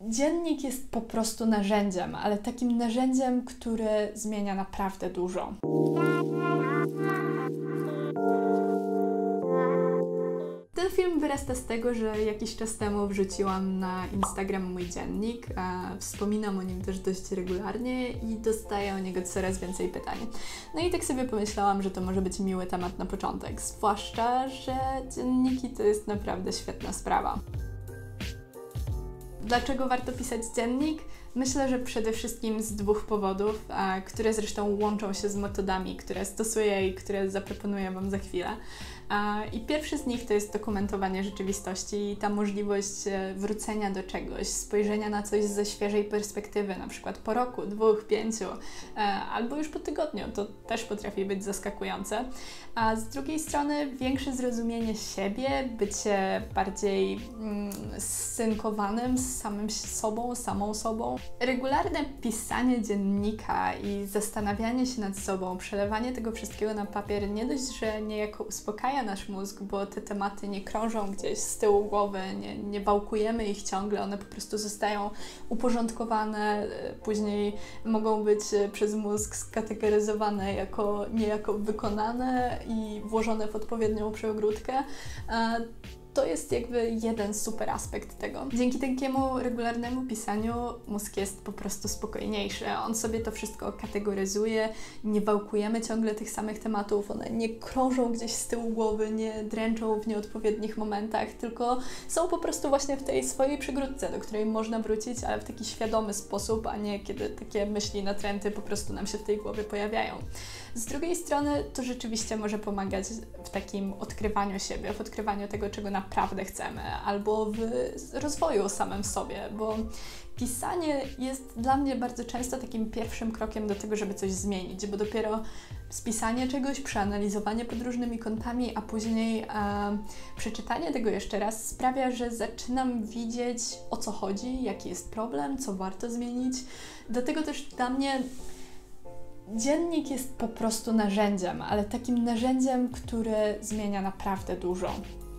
Dziennik jest po prostu narzędziem, ale takim narzędziem, które zmienia naprawdę dużo. Ten film wyrasta z tego, że jakiś czas temu wrzuciłam na Instagram mój dziennik, wspominam o nim też dość regularnie i dostaję o niego coraz więcej pytań. No i tak sobie pomyślałam, że to może być miły temat na początek, zwłaszcza, że dzienniki to jest naprawdę świetna sprawa. Dlaczego warto pisać dziennik? Myślę, że przede wszystkim z dwóch powodów, które zresztą łączą się z metodami, które stosuję i które zaproponuję Wam za chwilę. I pierwszy z nich to jest dokumentowanie rzeczywistości i ta możliwość wrócenia do czegoś, spojrzenia na coś ze świeżej perspektywy, na przykład po roku, 2, 5, albo już po tygodniu. To też potrafi być zaskakujące. A z drugiej strony większe zrozumienie siebie, bycie bardziej zsynkowanym z samym sobą, samą sobą. Regularne pisanie dziennika i zastanawianie się nad sobą, przelewanie tego wszystkiego na papier nie dość, że niejako uspokaja nasz mózg, bo te tematy nie krążą gdzieś z tyłu głowy, nie wałkujemy ich ciągle, one po prostu zostają uporządkowane, później mogą być przez mózg skategoryzowane jako niejako wykonane i włożone w odpowiednią przeogródkę. To jest jakby jeden super aspekt tego. Dzięki takiemu regularnemu pisaniu mózg jest po prostu spokojniejszy. On sobie to wszystko kategoryzuje, nie wałkujemy ciągle tych samych tematów, one nie krążą gdzieś z tyłu głowy, nie dręczą w nieodpowiednich momentach, tylko są po prostu właśnie w tej swojej przygródce, do której można wrócić, ale w taki świadomy sposób, a nie kiedy takie myśli natręty po prostu nam się w tej głowie pojawiają. Z drugiej strony to rzeczywiście może pomagać w takim odkrywaniu siebie, w odkrywaniu tego, czego naprawdę chcemy, albo w rozwoju samym sobie, bo pisanie jest dla mnie bardzo często takim pierwszym krokiem do tego, żeby coś zmienić, bo dopiero spisanie czegoś, przeanalizowanie pod różnymi kątami, a później przeczytanie tego jeszcze raz sprawia, że zaczynam widzieć, o co chodzi, jaki jest problem, co warto zmienić. Dlatego też dla mnie dziennik jest po prostu narzędziem, ale takim narzędziem, które zmienia naprawdę dużo.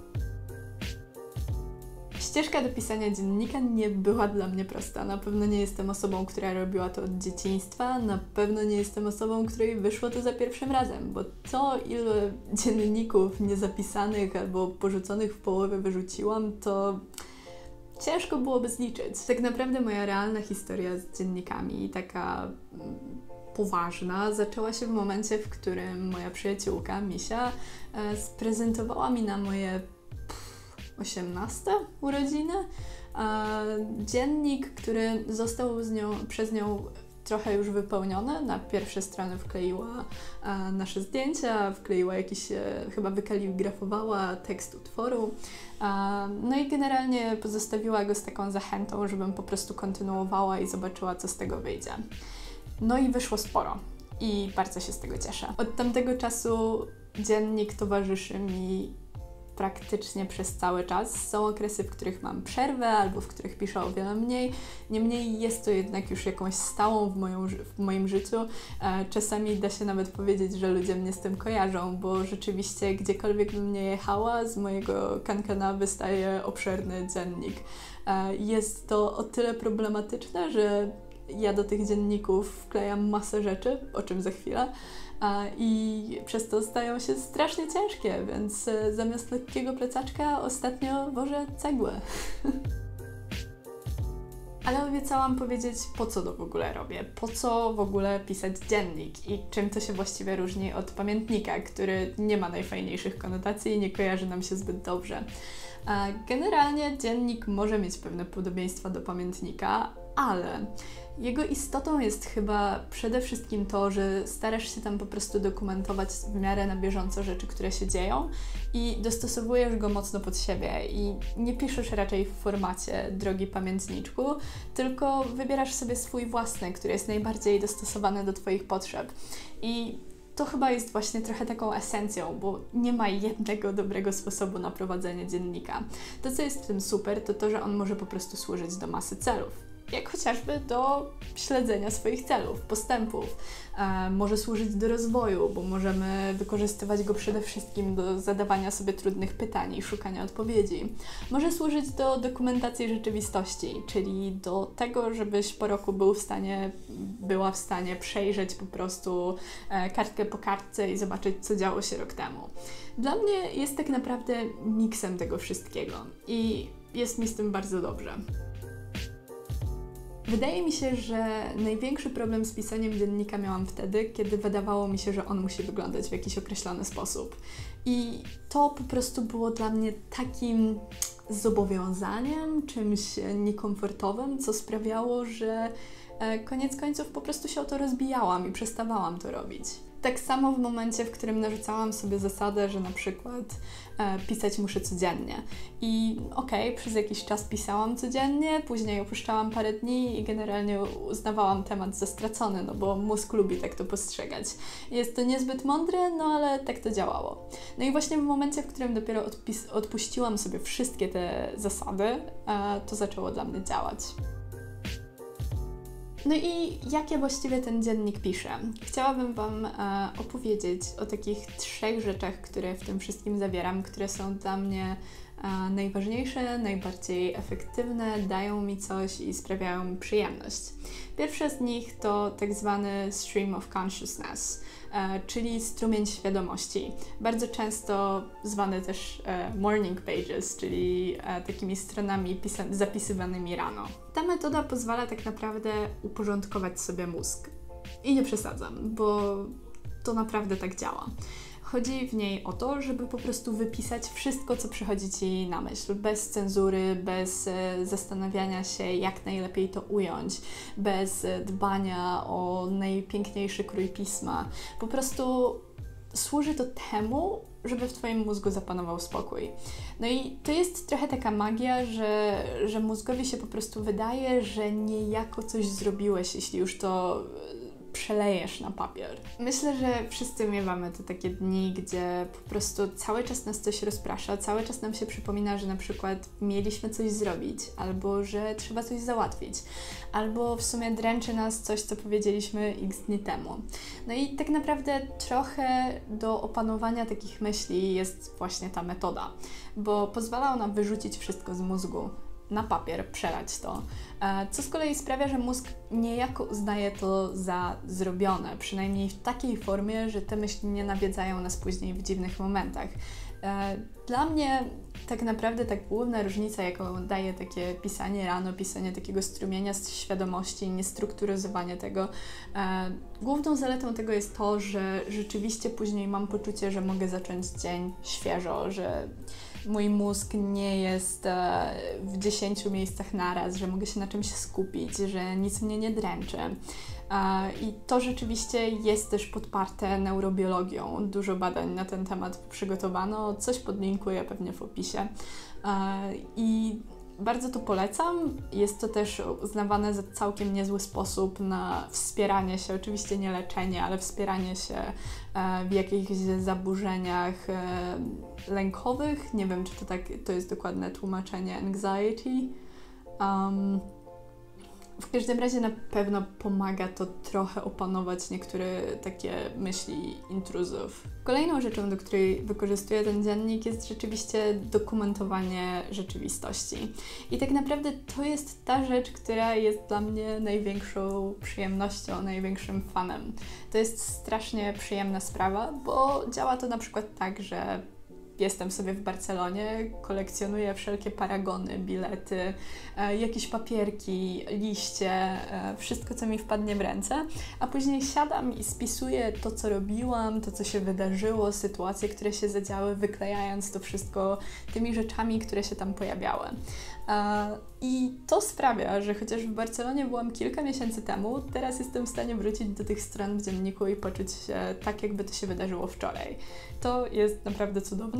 Ścieżka do pisania dziennika nie była dla mnie prosta. Na pewno nie jestem osobą, która robiła to od dzieciństwa, na pewno nie jestem osobą, której wyszło to za pierwszym razem, bo to, ile dzienników niezapisanych albo porzuconych w połowie wyrzuciłam, to ciężko byłoby zliczyć. Tak naprawdę moja realna historia z dziennikami, taka poważna, zaczęła się w momencie, w którym moja przyjaciółka Misia sprezentowała mi na moje 18 urodziny dziennik, który został przez nią trochę już wypełniony. Na pierwsze strony wkleiła nasze zdjęcia, wkleiła jakiś, chyba wykaligrafowała tekst utworu. No i generalnie pozostawiła go z taką zachętą, żebym po prostu kontynuowała i zobaczyła, co z tego wyjdzie. No i wyszło sporo i bardzo się z tego cieszę. Od tamtego czasu dziennik towarzyszy mi praktycznie przez cały czas. Są okresy, w których mam przerwę albo w których piszę o wiele mniej. Niemniej jest to jednak już jakąś stałą w moim życiu. Czasami da się nawet powiedzieć, że ludzie mnie z tym kojarzą, bo rzeczywiście gdziekolwiek bym nie jechała, z mojego kankana wystaje obszerny dziennik. Jest to o tyle problematyczne, że ja do tych dzienników wklejam masę rzeczy, o czym za chwilę, i przez to stają się strasznie ciężkie, więc zamiast lekkiego plecaczka ostatnio wożę cegłę. Ale obiecałam powiedzieć, po co to w ogóle robię, po co w ogóle pisać dziennik i czym to się właściwie różni od pamiętnika, który nie ma najfajniejszych konotacji i nie kojarzy nam się zbyt dobrze. Generalnie dziennik może mieć pewne podobieństwa do pamiętnika, ale jego istotą jest chyba przede wszystkim to, że starasz się tam po prostu dokumentować w miarę na bieżąco rzeczy, które się dzieją i dostosowujesz go mocno pod siebie i nie piszesz raczej w formacie drogi pamiętniczku, tylko wybierasz sobie swój własny, który jest najbardziej dostosowany do Twoich potrzeb. I to chyba jest właśnie trochę taką esencją, bo nie ma jednego dobrego sposobu na prowadzenie dziennika. To, co jest w tym super, to to, że on może po prostu służyć do masy celów. jak chociażby do śledzenia swoich celów, postępów. Może służyć do rozwoju, bo możemy wykorzystywać go przede wszystkim do zadawania sobie trudnych pytań i szukania odpowiedzi. Może służyć do dokumentacji rzeczywistości, czyli do tego, żebyś po roku była w stanie przejrzeć po prostu kartkę po kartce i zobaczyć, co działo się rok temu. Dla mnie jest tak naprawdę miksem tego wszystkiego i jest mi z tym bardzo dobrze. Wydaje mi się, że największy problem z pisaniem dziennika miałam wtedy, kiedy wydawało mi się, że on musi wyglądać w jakiś określony sposób. I to po prostu było dla mnie takim zobowiązaniem, czymś niekomfortowym, co sprawiało, że koniec końców po prostu się o to rozbijałam i przestawałam to robić. Tak samo w momencie, w którym narzucałam sobie zasadę, że na przykład pisać muszę codziennie. I przez jakiś czas pisałam codziennie, później opuszczałam parę dni i generalnie uznawałam temat za stracony, no bo mózg lubi tak to postrzegać. Jest to niezbyt mądre, no ale tak to działało. No i właśnie w momencie, w którym dopiero odpuściłam sobie wszystkie te zasady, to zaczęło dla mnie działać. No i jak ja właściwie ten dziennik piszę? Chciałabym Wam opowiedzieć o takich 3 rzeczach, które w tym wszystkim zawieram, które są dla mnie najważniejsze, najbardziej efektywne, dają mi coś i sprawiają mi przyjemność. Pierwsza z nich to tak zwany stream of consciousness, czyli strumień świadomości. Bardzo często zwany też morning pages, czyli takimi stronami zapisywanymi rano. Ta metoda pozwala tak naprawdę uporządkować sobie mózg. I nie przesadzam, bo to naprawdę tak działa. Chodzi w niej o to, żeby po prostu wypisać wszystko, co przychodzi Ci na myśl, bez cenzury, bez zastanawiania się, jak najlepiej to ująć, bez dbania o najpiękniejszy krój pisma. Po prostu służy to temu, żeby w Twoim mózgu zapanował spokój. No i to jest trochę taka magia, że mózgowi się po prostu wydaje, że niejako coś zrobiłeś, jeśli już to przelejesz na papier. Myślę, że wszyscy miewamy te takie dni, gdzie po prostu cały czas nas coś rozprasza, cały czas nam się przypomina, że na przykład mieliśmy coś zrobić, albo że trzeba coś załatwić, albo w sumie dręczy nas coś, co powiedzieliśmy x dni temu. No i tak naprawdę trochę do opanowania takich myśli jest właśnie ta metoda, bo pozwala ona wyrzucić wszystko z mózgu na papier, przelać to, co z kolei sprawia, że mózg niejako uznaje to za zrobione, przynajmniej w takiej formie, że te myśli nie nawiedzają nas później w dziwnych momentach. Dla mnie tak naprawdę ta główna różnica, jaką daje takie pisanie rano, pisanie takiego strumienia z świadomości, niestrukturyzowanie tego, główną zaletą tego jest to, że rzeczywiście później mam poczucie, że mogę zacząć dzień świeżo, że mój mózg nie jest w 10 miejscach naraz, że mogę się na czymś skupić, że nic mnie nie dręczy. I to rzeczywiście jest też podparte neurobiologią. Dużo badań na ten temat przygotowano, coś podlinkuję pewnie w opisie. I bardzo to polecam. Jest to też uznawane za całkiem niezły sposób na wspieranie się, oczywiście nie leczenie, ale wspieranie się w jakichś zaburzeniach lękowych. Nie wiem, czy to jest dokładne tłumaczenie anxiety. W każdym razie na pewno pomaga to trochę opanować niektóre takie myśli intruzyw. Kolejną rzeczą, do której wykorzystuję ten dziennik, jest rzeczywiście dokumentowanie rzeczywistości. I tak naprawdę to jest ta rzecz, która jest dla mnie największą przyjemnością, największym fanem. To jest strasznie przyjemna sprawa, bo działa to na przykład tak, że jestem sobie w Barcelonie, kolekcjonuję wszelkie paragony, bilety, jakieś papierki, liście, wszystko, co mi wpadnie w ręce, a później siadam i spisuję to, co robiłam, to, co się wydarzyło, sytuacje, które się zadziały, wyklejając to wszystko tymi rzeczami, które się tam pojawiały. I to sprawia, że chociaż w Barcelonie byłam kilka miesięcy temu, teraz jestem w stanie wrócić do tych stron w dzienniku i poczuć się tak, jakby to się wydarzyło wczoraj. To jest naprawdę cudowne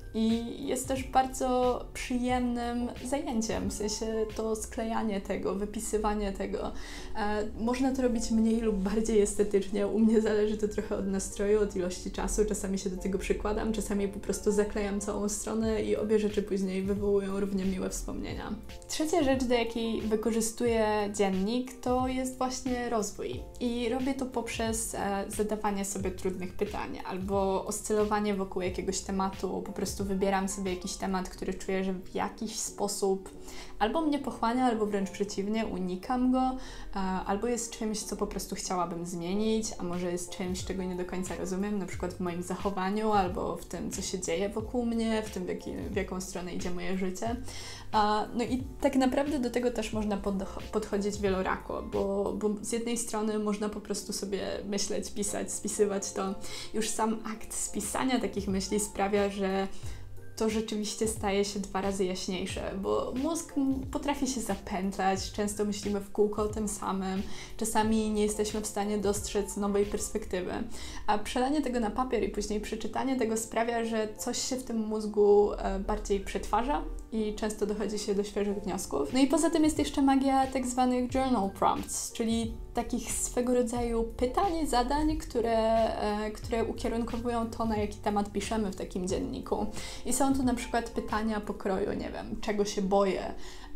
i jest też bardzo przyjemnym zajęciem, w sensie to sklejanie tego, wypisywanie tego. Można to robić mniej lub bardziej estetycznie, u mnie zależy to trochę od nastroju, od ilości czasu, czasami się do tego przykładam, czasami po prostu zaklejam całą stronę i obie rzeczy później wywołują równie miłe wspomnienia. Trzecia rzecz, do jakiej wykorzystuję dziennik, to jest właśnie rozwój i robię to poprzez zadawanie sobie trudnych pytań albo oscylowanie wokół jakiegoś tematu, po prostu wybieram sobie jakiś temat, który czuję, że w jakiś sposób albo mnie pochłania, albo wręcz przeciwnie, unikam go, albo jest czymś, co po prostu chciałabym zmienić, a może jest czymś, czego nie do końca rozumiem, na przykład w moim zachowaniu, albo w tym, co się dzieje wokół mnie, w tym, w jaką stronę idzie moje życie. No i tak naprawdę do tego też można podchodzić wielorako, bo z jednej strony można po prostu sobie myśleć, pisać, spisywać to. Już sam akt spisania takich myśli sprawia, że to rzeczywiście staje się 2 razy jaśniejsze, bo mózg potrafi się zapętlać, często myślimy w kółko o tym samym, czasami nie jesteśmy w stanie dostrzec nowej perspektywy, a przelanie tego na papier i później przeczytanie tego sprawia, że coś się w tym mózgu bardziej przetwarza i często dochodzi się do świeżych wniosków. No i poza tym jest jeszcze magia tak zwanych journal prompts, czyli takich swego rodzaju pytań, zadań, które ukierunkowują to, na jaki temat piszemy w takim dzienniku. I są to na przykład pytania pokroju, nie wiem, czego się boję,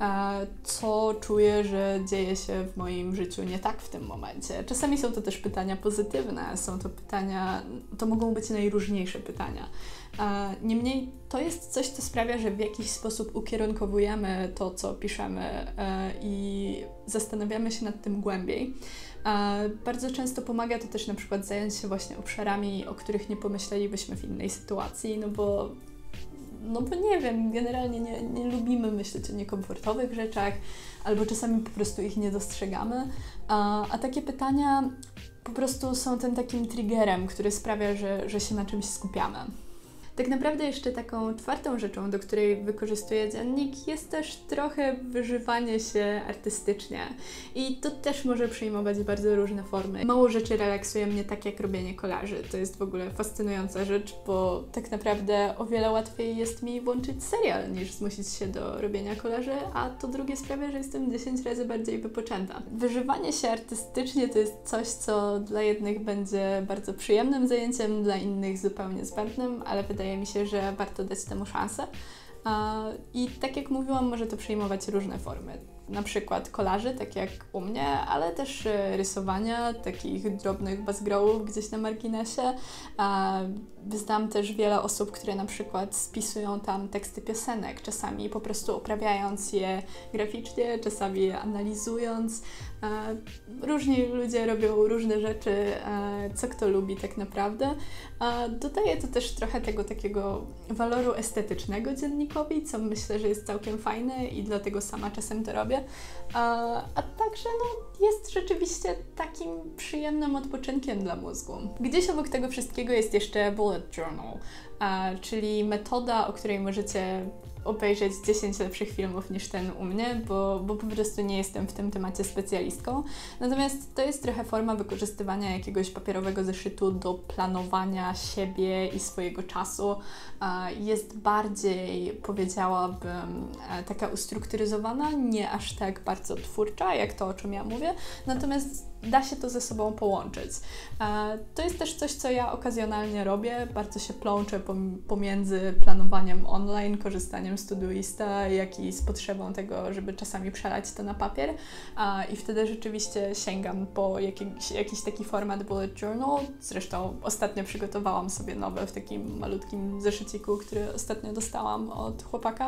co czuję, że dzieje się w moim życiu nie tak w tym momencie. Czasami są to też pytania pozytywne, są to pytania, to mogą być najróżniejsze pytania. Niemniej to jest coś, co sprawia, że w jakiś sposób ukierunkowujemy to, co piszemy i zastanawiamy się nad tym głębiej. Bardzo często pomaga to też na przykład zająć się właśnie obszarami, o których nie pomyślelibyśmy w innej sytuacji, no bo nie wiem, generalnie nie lubimy myśleć o niekomfortowych rzeczach, albo czasami po prostu ich nie dostrzegamy, a takie pytania po prostu są tym takim triggerem, który sprawia, że się na czymś skupiamy. Tak naprawdę jeszcze taką 4. rzeczą, do której wykorzystuję dziennik, jest też trochę wyżywanie się artystycznie. I to też może przyjmować bardzo różne formy. Mało rzeczy relaksuje mnie tak jak robienie kolaży. To jest w ogóle fascynująca rzecz, bo tak naprawdę o wiele łatwiej jest mi włączyć serial, niż zmusić się do robienia kolaży, a to drugie sprawia, że jestem 10 razy bardziej wypoczęta. Wyżywanie się artystycznie to jest coś, co dla jednych będzie bardzo przyjemnym zajęciem, dla innych zupełnie zbędnym, ale wydaje mi się, że warto dać temu szansę. I tak jak mówiłam, może to przyjmować różne formy. Na przykład kolaży, tak jak u mnie, ale też rysowania, takich drobnych buzzgrowów gdzieś na marginesie. Znam też wiele osób, które na przykład spisują tam teksty piosenek, czasami po prostu oprawiając je graficznie, czasami analizując. Różni ludzie robią różne rzeczy, co kto lubi tak naprawdę. Dodaje to też trochę tego takiego waloru estetycznego dziennikowi, co myślę, że jest całkiem fajne i dlatego sama czasem to robię. A także jest rzeczywiście takim przyjemnym odpoczynkiem dla mózgu. Gdzieś obok tego wszystkiego jest jeszcze bullet journal, czyli metoda, o której możecie obejrzeć 10 lepszych filmów niż ten u mnie, bo po prostu nie jestem w tym temacie specjalistką. Natomiast to jest trochę forma wykorzystywania jakiegoś papierowego zeszytu do planowania siebie i swojego czasu. Jest bardziej, powiedziałabym, taka ustrukturyzowana, nie aż tak bardzo twórcza, jak to, o czym ja mówię, natomiast da się to ze sobą połączyć. To jest też coś, co ja okazjonalnie robię, bardzo się plączę pomiędzy planowaniem online, korzystaniem z Todoista, jak i z potrzebą tego, żeby czasami przelać to na papier i wtedy rzeczywiście sięgam po jakiś taki format bullet journal. Zresztą ostatnio przygotowałam sobie nowe w takim malutkim zeszyciku, który ostatnio dostałam od chłopaka.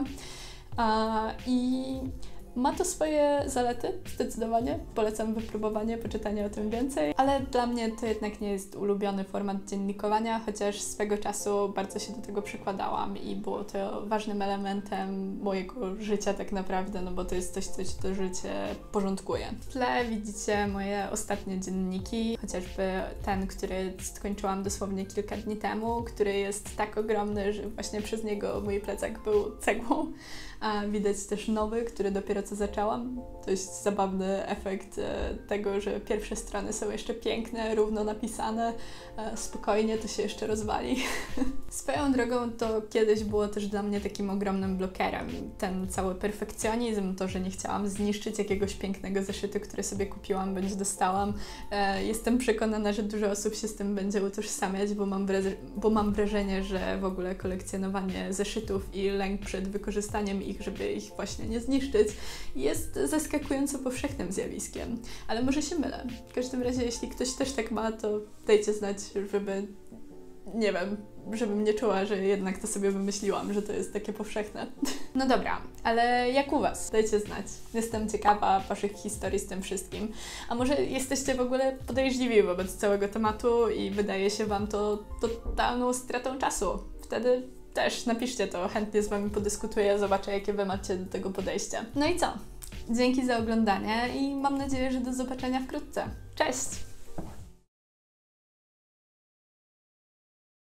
I ma to swoje zalety, zdecydowanie. Polecam wypróbowanie, poczytanie o tym więcej, ale dla mnie to jednak nie jest ulubiony format dziennikowania, chociaż swego czasu bardzo się do tego przykładałam i było to ważnym elementem mojego życia tak naprawdę, no bo to jest coś, co ci to życie porządkuje. W tle widzicie moje ostatnie dzienniki, chociażby ten, który skończyłam dosłownie kilka dni temu, który jest tak ogromny, że właśnie przez niego mój plecak był cegłą. A widać też nowy, który dopiero co zaczęłam. Dość zabawny efekt tego, że pierwsze strony są jeszcze piękne, równo napisane, spokojnie to się jeszcze rozwali. Swoją drogą to kiedyś było też dla mnie takim ogromnym blokerem. Ten cały perfekcjonizm, to, że nie chciałam zniszczyć jakiegoś pięknego zeszytu, który sobie kupiłam bądź dostałam. Jestem przekonana, że dużo osób się z tym będzie utożsamiać, bo mam wrażenie, że w ogóle kolekcjonowanie zeszytów i lęk przed wykorzystaniem ich, żeby ich właśnie nie zniszczyć, jest zaskakująco powszechnym zjawiskiem. Ale może się mylę. W każdym razie, jeśli ktoś też tak ma, to dajcie znać, żeby, nie wiem, żebym nie czuła, że jednak to sobie wymyśliłam, że to jest takie powszechne. No dobra, ale jak u Was? Dajcie znać. Jestem ciekawa Waszych historii z tym wszystkim. A może jesteście w ogóle podejrzliwi wobec całego tematu i wydaje się Wam to totalną stratą czasu? Wtedy też napiszcie to, chętnie z Wami podyskutuję, zobaczę jakie Wy macie do tego podejście. No i co? Dzięki za oglądanie i mam nadzieję, że do zobaczenia wkrótce. Cześć!